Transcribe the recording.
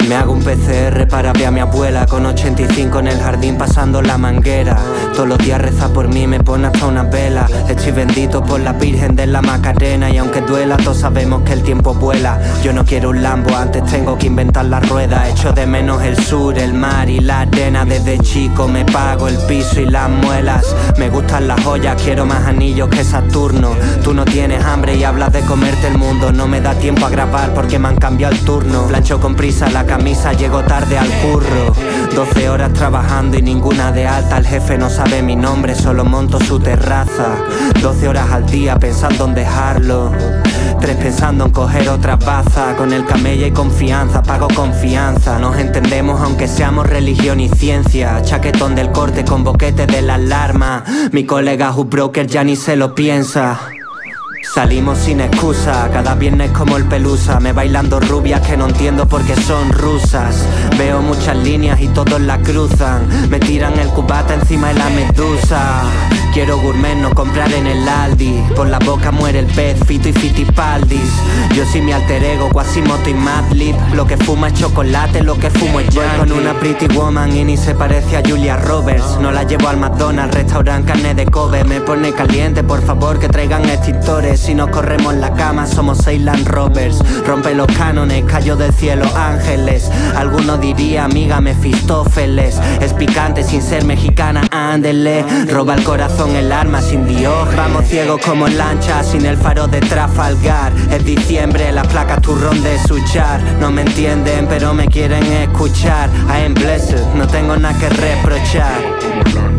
Me hago un PCR para ver a mi abuela con 85 en el jardín pasando la manguera. Todos los días reza por mí, me pone hasta una vela. Estoy bendito por la Virgen de la Macarena. Y aunque duela, todos sabemos que el tiempo vuela. Yo no quiero un Lambo, antes tengo que inventar la rueda. Echo de menos el sur, el mar y la arena. Desde chico me pago el piso y las muelas. Me gustan las joyas, quiero más anillos que Saturno. Tú no tienes hambre y hablas de comerte el mundo. No me da tiempo a grabar porque me han cambiado el turno. Plancho con prisa la camisa, llego tarde al curro. 12 horas trabajando y ninguna de alta. El jefe no sabe mi nombre, solo monto su terraza. 12 horas al día pensando en dejarlo. 3 pensando en coger otra baza. Con el camella y confianza, pago confianza. Nos entendemos aunque seamos religión y ciencia. Chaquetón del corte con boquete de la alarma. Mi colega Broker ya ni se lo piensa. Salimos sin excusa, cada viernes como el Pelusa. Me bailando rubias que no entiendo por qué son rusas. Veo muchas líneas y todos la cruzan. Me tiran el cubata encima de la medusa. Quiero gourmet, no comprar en el Aldi. Por la boca muere el pez, Fito y Fitipaldis. Yo soy mi alter ego, Quasimoto y Madlib. Lo que fuma es chocolate, lo que fumo es yankee. Voy con una pretty woman y ni se parece a Julia Roberts. No la llevo al McDonald's, restaurante, carne de Kobe. Me pone caliente, por favor que traigan extintores. Si nos corremos en la cama somos 6 Land Rovers. Rompe los cánones, cayó del cielo ángeles. Alguno diría amiga Mefistófeles. Es picante sin ser mexicana, ándele. Roba el corazón el arma sin Dios. Vamos ciegos como lanchas sin el faro de Trafalgar. Es diciembre, las placas turrón de Suchar. No me entienden pero me quieren escuchar. I am blessed, no tengo nada que reprochar.